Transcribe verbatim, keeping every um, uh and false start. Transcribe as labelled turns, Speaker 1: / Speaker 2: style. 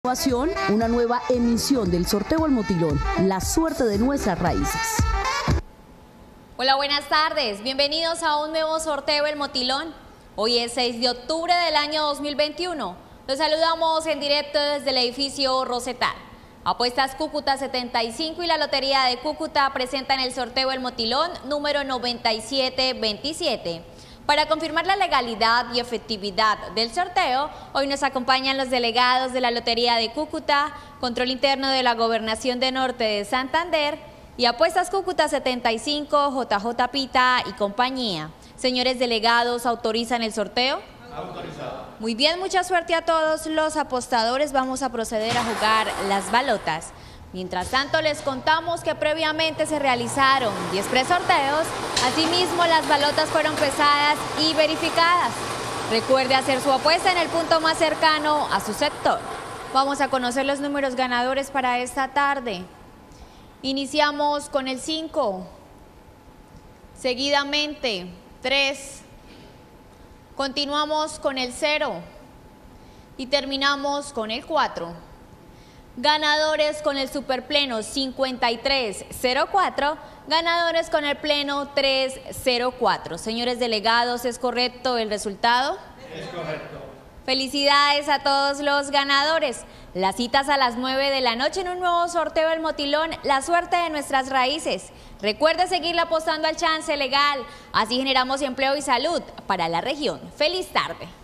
Speaker 1: Innovación, una nueva emisión del sorteo El Motilón, la suerte de nuestras raíces.
Speaker 2: Hola, buenas tardes, bienvenidos a un nuevo sorteo El Motilón. Hoy es seis de octubre del año dos mil veintiuno. Los saludamos en directo desde el edificio Rosetal. Apuestas Cúcuta setenta y cinco y la Lotería de Cúcuta presentan el sorteo El Motilón número noventa y siete veintisiete. Para confirmar la legalidad y efectividad del sorteo, hoy nos acompañan los delegados de la Lotería de Cúcuta, Control Interno de la Gobernación de Norte de Santander y Apuestas Cúcuta setenta y cinco, J J Pita y compañía. Señores delegados, ¿autorizan el sorteo?
Speaker 3: Autorizado.
Speaker 2: Muy bien, mucha suerte a todos los apostadores. Vamos a proceder a jugar las balotas. Mientras tanto, les contamos que previamente se realizaron diez presorteos. Asimismo, las balotas fueron pesadas y verificadas. Recuerde hacer su apuesta en el punto más cercano a su sector. Vamos a conocer los números ganadores para esta tarde. Iniciamos con el cinco, seguidamente tres, continuamos con el cero y terminamos con el cuatro. Ganadores con el superpleno cincuenta y tres cero cuatro, ganadores con el pleno tres cero cuatro. Señores delegados, ¿es correcto el resultado?
Speaker 3: Es correcto.
Speaker 2: Felicidades a todos los ganadores. Las citas a las nueve de la noche en un nuevo sorteo del Motilón, la suerte de nuestras raíces. Recuerde seguirle apostando al chance legal, así generamos empleo y salud para la región. Feliz tarde.